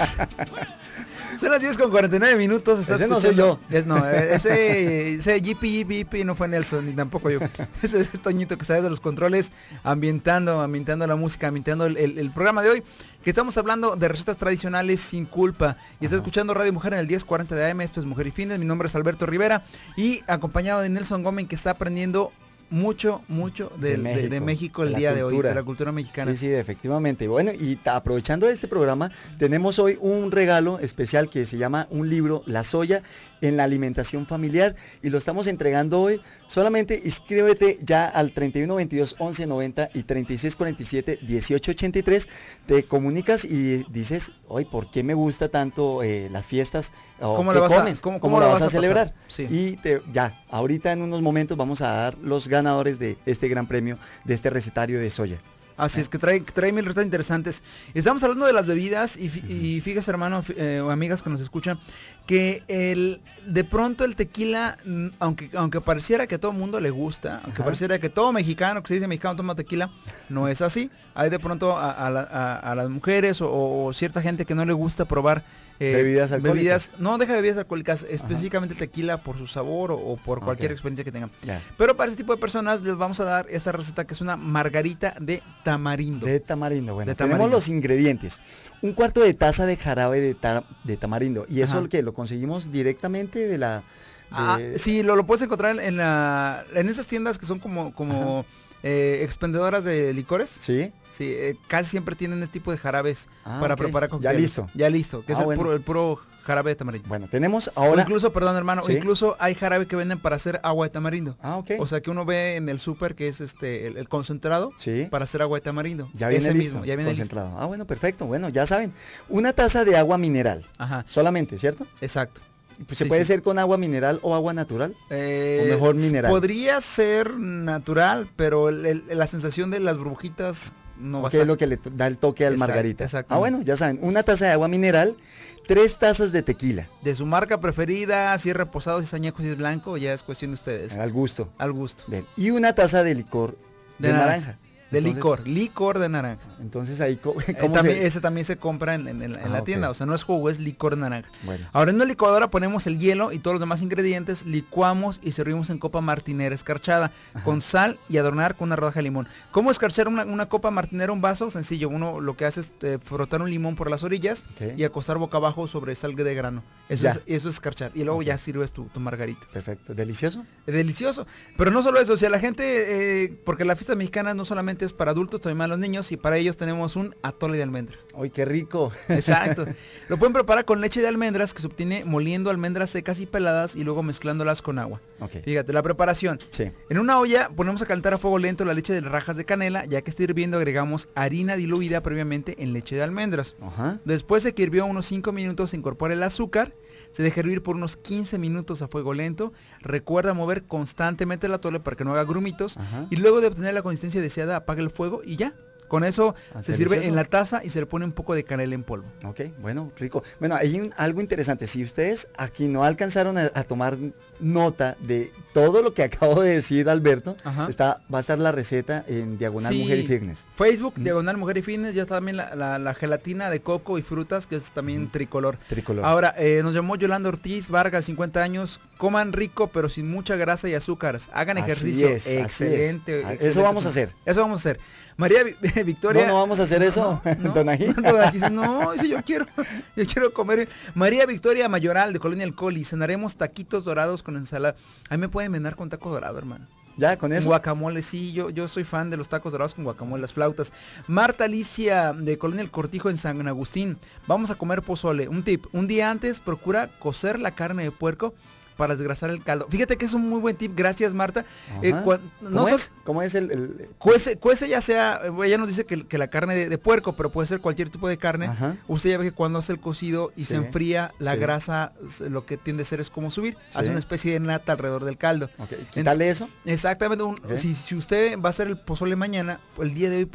Son las diez con cuarenta y nueve minutos. Estás ese no soy yo. Es, no, ese, ese G P G P no fue Nelson, ni tampoco yo. Ese es Toñito que sale de los controles, ambientando, ambientando la música, ambientando el, el, el programa de hoy, que estamos hablando de recetas tradicionales sin culpa. Y está escuchando Radio Mujer en el diez cuarenta de A M. Esto es Mujer y Fines. Mi nombre es Alberto Rivera y acompañado de Nelson Gómez, que está aprendiendo mucho, mucho de, de, México, de, de México el de día cultura. de hoy, de la cultura mexicana. Sí, sí, efectivamente. Bueno, y aprovechando este programa, tenemos hoy un regalo especial que se llama un libro, La Soya en la alimentación familiar, y lo estamos entregando hoy. Solamente inscríbete ya al treinta y uno veintidós once noventa y treinta y seis cuarenta y siete dieciocho ochenta y tres, te comunicas y dices, hoy, ¿por qué me gusta tanto eh, las fiestas? O ¿Cómo ¿qué lo vas comes? a, cómo, ¿Cómo cómo la lo vas a, a celebrar? Sí. Y te, ya, ahorita en unos momentos vamos a dar los ganadores de este gran premio, de este recetario de soya. Así es, que trae, trae mil recetas interesantes. Estamos hablando de las bebidas y, y fíjese, hermano, eh, o amigas que nos escuchan, que el de pronto el tequila, aunque aunque pareciera que a todo mundo le gusta, aunque Ajá. pareciera que todo mexicano que se dice mexicano toma tequila, no es así. Hay de pronto a, a, la, a, a las mujeres o, o cierta gente que no le gusta probar eh, bebidas alcohólicas. Bebidas, no deja bebidas alcohólicas, específicamente el tequila por su sabor o, o por okay. cualquier experiencia que tengan. Yeah. Pero para ese tipo de personas les vamos a dar esta receta que es una margarita de tamarindo. De tamarindo, bueno, de tamarindo. Tenemos los ingredientes. Un cuarto de taza de jarabe de, ta de tamarindo. ¿Y eso que lo conseguimos directamente de la...? De... Ah, sí, lo, lo puedes encontrar en la en esas tiendas que son como como eh, expendedoras de licores. Sí. Sí, eh, casi siempre tienen este tipo de jarabes ah, para okay. preparar cócteles. Ya listo. Ya listo, que ah, es el, bueno. puro, el puro jarabe de tamarindo. Bueno, tenemos ahora... O incluso, perdón hermano, ¿sí? incluso hay jarabe que venden para hacer agua de tamarindo. Ah, ok. O sea que uno ve en el súper que es este el, el concentrado ¿sí? para hacer agua de tamarindo. Ya viene Ese listo, mismo, ya viene concentrado. listo. Ah, bueno, perfecto. Bueno, ya saben. Una taza de agua mineral. Ajá. Solamente, ¿cierto? Exacto. Pues ¿se sí, puede sí. ser con agua mineral o agua natural? Eh, o mejor mineral. Podría ser natural, pero el, el, la sensación de las burbujitas no va a estar. Es lo que le da el toque al exacto, margarita. Exacto. Ah, bueno, ya saben, una taza de agua mineral, tres tazas de tequila. De su marca preferida, si es reposado, si es añejo, si es blanco, ya es cuestión de ustedes. Al gusto. Al gusto. Bien. Y una taza de licor de, de naranja. naranja. De entonces, licor, licor de naranja. Entonces ahí, ¿cómo eh, también, se... ese también se compra en, en, en ah, la tienda, okay. o sea, no es jugo, es licor de naranja. Bueno. Ahora en una licuadora ponemos el hielo y todos los demás ingredientes, licuamos y servimos en copa martinera escarchada, Ajá. con sal y adornar con una rodaja de limón. ¿Cómo escarchar una, una copa martinera, un vaso? Sencillo, uno lo que hace es eh, frotar un limón por las orillas okay. y acostar boca abajo sobre sal de grano. Eso, es, eso es escarchar. Y luego okay. ya sirves tu, tu margarita. Perfecto. ¿Delicioso? Delicioso. Pero no solo eso, o sea, la gente, eh, porque la fiesta mexicana no solamente es para adultos, también para los niños, y para ellos tenemos un atole de almendra. ¡Ay, qué rico! Exacto. Lo pueden preparar con leche de almendras, que se obtiene moliendo almendras secas y peladas y luego mezclándolas con agua. Okay. Fíjate, la preparación. Sí. En una olla ponemos a calentar a fuego lento la leche de rajas de canela, ya que está hirviendo agregamos harina diluida previamente en leche de almendras. Ajá. Después de que hirvió unos cinco minutos se incorpora el azúcar, se deja hervir por unos quince minutos a fuego lento. Recuerda mover constantemente el atole para que no haga grumitos. Ajá. Y luego de obtener la consistencia deseada apaga el fuego y ya. Con eso se sirve delicioso. En la taza y se le pone un poco de canela en polvo. Ok, bueno, rico. Bueno, hay un, algo interesante. Si ustedes aquí no alcanzaron a, a tomar nota de todo lo que acabo de decir, Alberto, está, va a estar la receta en Diagonal sí. Mujer y Fitness. Facebook, mm. Diagonal Mujer y Fitness, ya está también la, la, la gelatina de coco y frutas, que es también mm. tricolor. Tricolor. Ahora, eh, nos llamó Yolanda Ortiz Vargas, cincuenta años. Coman rico, pero sin mucha grasa y azúcares. Hagan así ejercicio. Es, excelente, es. excelente. Eso vamos a hacer. Eso vamos a hacer. María Victoria. No, no vamos a hacer eso, no, no, Don Ají. No, Don Ají dice, no, dice, yo quiero, yo quiero comer. María Victoria Mayoral de Colonia El Coli. Cenaremos taquitos dorados con ensalada. A mí me pueden vender con taco dorado, hermano. Ya, con eso. Guacamole, sí, yo, yo soy fan de los tacos dorados con guacamole, las flautas. Marta Alicia de Colonia El Cortijo en San Agustín. Vamos a comer pozole. Un tip, un día antes procura cocer la carne de puerco para desgrasar el caldo. Fíjate que es un muy buen tip, gracias Marta. Eh, no ¿Cómo, es? ¿Cómo es el...? el... Cuece, cuece ya sea, ella nos dice que, que la carne de, de puerco, pero puede ser cualquier tipo de carne. Ajá. Usted ya ve que cuando hace el cocido y sí, se enfría, la sí. grasa, lo que tiende a hacer es como subir, sí. hace una especie de nata alrededor del caldo. Okay. ¿Quítale eso? Exactamente. Un, okay. si, si usted va a hacer el pozole mañana, el día de hoy puede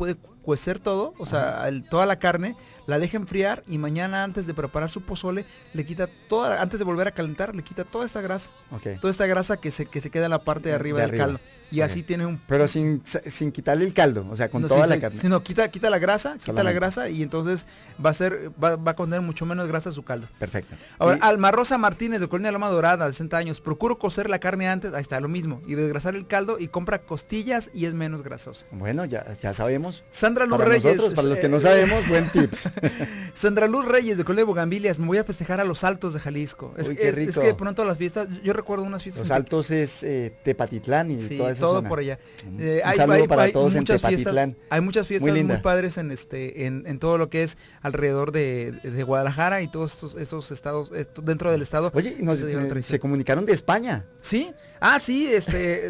cuecer todo, o sea, el, toda la carne, la deja enfriar y mañana antes de preparar su pozole, le quita toda, antes de volver a calentar, le quita toda esta grasa. Okay. Toda esta grasa que se, que se queda en la parte de arriba de del arriba. caldo. Y okay. así tiene un... Pero sin, sin quitarle el caldo, o sea, con no, toda sí, la sí, carne. Sí, no, quita, quita la grasa, Solamente. quita la grasa y entonces va a ser, va, va a contener mucho menos grasa su caldo. Perfecto. Ahora, y... Alma Rosa Martínez de Colonia Loma Dorada, de sesenta años, procuro cocer la carne antes, ahí está, lo mismo, y desgrasar el caldo y compra costillas y es menos grasosa. Bueno, ya, ya sabemos. Sandra Luz para Reyes. Nosotros, para los que no sabemos, buen tips. Sandra Luz Reyes de Colonia Bugambilias, me voy a festejar a los Altos de Jalisco. Es, Uy, qué es, rico. es que de pronto las fiestas, yo recuerdo unas fiestas. Los Altos que... es eh, Tepatitlán y sí, toda esa todo zona. por allá. Mm. Eh, Un hay, saludo hay, para hay todos en muchas Tepatitlán. Fiestas, hay muchas fiestas muy, muy padres en este, en, en todo lo que es alrededor de, de Guadalajara y todos estos, estos estados, esto, dentro del estado. Oye, nos, eh, se comunicaron de España. ¿Sí? Ah, sí, este,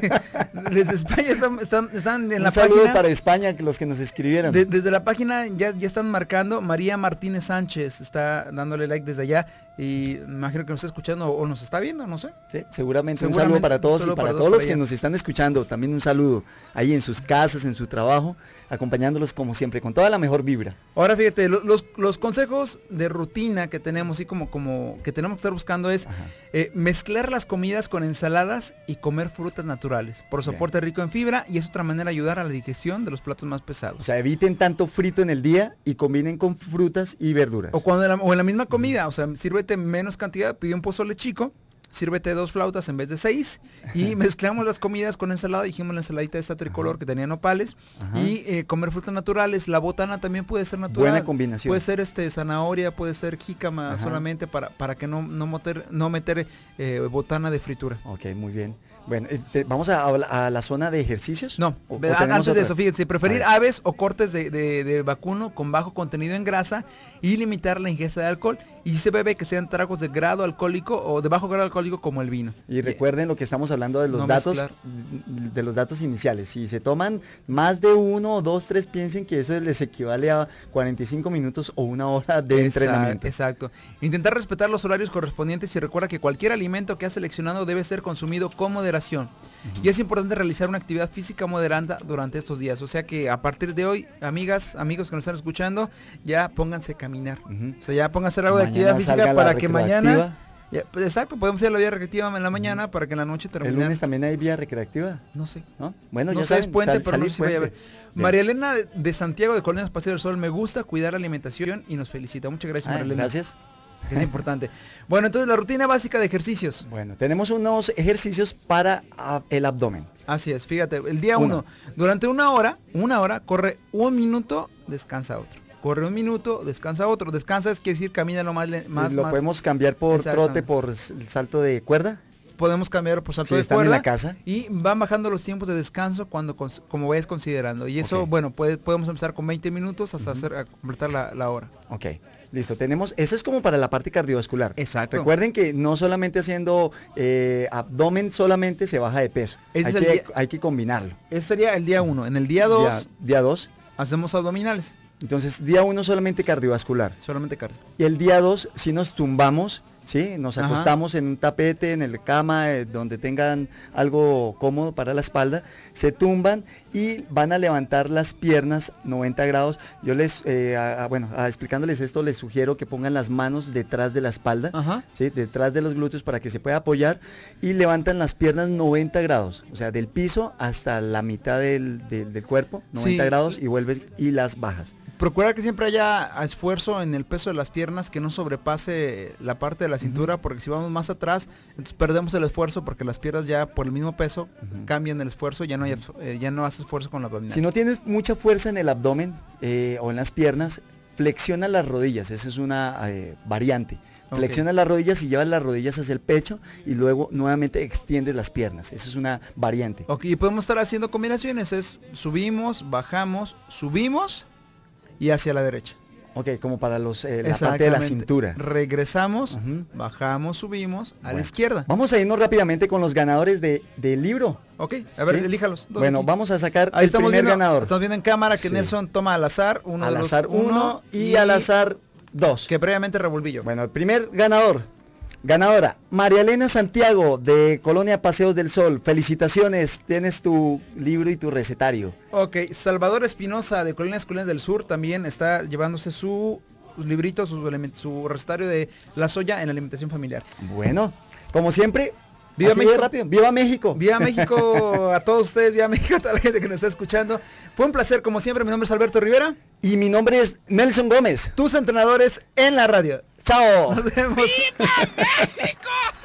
desde España están, están, están en Un la saludo página. para España, los que nos escribieron. De, desde la página ya, ya están marcando. María Martínez Sánchez está dándole like desde allá y me imagino que nos está escuchando o nos está viendo, no sé. Sí, seguramente, seguramente un saludo para todos y para, para todos, todos los para que nos están escuchando. También un saludo ahí en sus casas, en su trabajo, acompañándolos como siempre, con toda la mejor vibra. Ahora fíjate, los, los, los consejos de rutina que tenemos y como, como que tenemos que estar buscando es eh, mezclar las comidas con ensaladas y comer frutas naturales, por soporte Bien. rico en fibra y es otra manera de ayudar a la digestión de los platos más pesados. O sea, eviten tanto frito en el día y combinen con frutas y verduras. O, cuando en la, o en la misma comida, uh-huh. o sea, sírvete menos cantidad, pide un pozole chico, sírvete dos flautas en vez de seis y mezclamos las comidas con ensalada, dijimos la ensaladita esta tricolor Ajá. que tenía nopales Ajá. y eh, comer frutas naturales, la botana también puede ser natural. Buena combinación. Puede ser este zanahoria, puede ser jícama Ajá. solamente para, para que no, no meter, no meter eh, botana de fritura. Ok, muy bien. Bueno, eh, ¿vamos a, a la zona de ejercicios? No, ¿O, o antes de eso, fíjense, preferir aves o cortes de, de, de vacuno con bajo contenido en grasa y limitar la ingesta de alcohol. Y si se bebe que sean tragos de grado alcohólico o de bajo grado alcohólico como el vino. Y recuerden lo que estamos hablando de los no datos mezclar. de los datos iniciales. Si se toman más de uno o dos, tres, piensen que eso les equivale a cuarenta y cinco minutos o una hora de exacto, entrenamiento. Exacto. Intentar respetar los horarios correspondientes y recuerda que cualquier alimento que has seleccionado debe ser consumido con moderación. Uh-huh. Y es importante realizar una actividad física moderada durante estos días. O sea que a partir de hoy, amigas, amigos que nos están escuchando, ya pónganse a caminar. Uh-huh. O sea, ya pónganse a hacer algo de actividad física para que mañana... Ya, pues exacto, podemos ir a la vía recreativa en la mañana para que en la noche termine. ¿El lunes también hay vía recreativa? No sé. ¿No? Bueno, no ya sé, saben, es puente, sal, pero no sé si voy a ver. Bien. María Elena de, de Santiago de Colonia Espacio del Sol, me gusta cuidar la alimentación y nos felicita. Muchas gracias, ah, María Elena. Gracias. Es importante. Bueno, entonces la rutina básica de ejercicios. Bueno, tenemos unos ejercicios para uh, el abdomen. Más. Así es, fíjate, el día uno, durante una hora, una hora, corre un minuto, descansa otro. Corre un minuto, descansa otro. Descansa es quiere decir camina lo más... más lo más, podemos cambiar por trote, por salto de cuerda. Podemos cambiar por salto si de están cuerda en la casa. Y van bajando los tiempos de descanso cuando como vayas considerando. Y eso, okay. bueno, puede, podemos empezar con veinte minutos hasta uh-huh. hacer, a completar la, la hora. Ok, listo. Tenemos, eso es como para la parte cardiovascular. Exacto. Recuerden que no solamente haciendo eh, abdomen solamente se baja de peso. Hay que, día, hay que combinarlo. Ese sería el día uno. En el día dos. Día dos. Hacemos abdominales. Entonces, día uno solamente cardiovascular. Solamente cardio. Y el día dos, si nos tumbamos, ¿sí? Nos Ajá. acostamos en un tapete, en el cama, eh, donde tengan algo cómodo para la espalda, se tumban y van a levantar las piernas noventa grados. Yo les, eh, a, a, bueno, a, explicándoles esto, les sugiero que pongan las manos detrás de la espalda, Ajá. ¿sí? Detrás de los glúteos para que se pueda apoyar y levantan las piernas noventa grados, o sea, del piso hasta la mitad del, del, del cuerpo, noventa sí. grados y vuelves y las bajas. Procurar que siempre haya esfuerzo en el peso de las piernas, que no sobrepase la parte de la cintura, uh-huh. porque si vamos más atrás, entonces perdemos el esfuerzo porque las piernas ya por el mismo peso uh-huh. cambian el esfuerzo, ya no hay, eh, ya no haces esfuerzo con la abdominal. Si no tienes mucha fuerza en el abdomen eh, o en las piernas, flexiona las rodillas, esa es una eh, variante. Flexiona okay. las rodillas y llevas las rodillas hacia el pecho y luego nuevamente extiendes las piernas. Esa es una variante. Ok, y podemos estar haciendo combinaciones, es subimos, bajamos, subimos y hacia la derecha. Ok, como para los eh, la parte de la cintura. Regresamos, uh-huh. bajamos, subimos a bueno. la izquierda. Vamos a irnos rápidamente con los ganadores de, del libro. Ok, a ver, ¿sí? elíjalos. Bueno, aquí. Vamos a sacar Ahí el primer viendo, ganador. Estamos viendo en cámara que sí. Nelson toma al azar uno al de los azar uno y, y al azar dos. Que previamente revolví yo. Bueno, el primer ganador, Ganadora, María Elena Santiago de Colonia Paseos del Sol. Felicitaciones, tienes tu libro y tu recetario. Ok, Salvador Espinosa de Colinas Colinas del Sur también está llevándose su librito, su, su recetario de la soya en la alimentación familiar. Bueno, como siempre, ¡Viva así México! de rápido. ¡Viva México! ¡Viva México! A todos ustedes, ¡viva México! A toda la gente que nos está escuchando. Fue un placer, como siempre. Mi nombre es Alberto Rivera. Y mi nombre es Nelson Gómez. Tus entrenadores en la radio. ¡Chao! Nos vemos. ¡Viva México!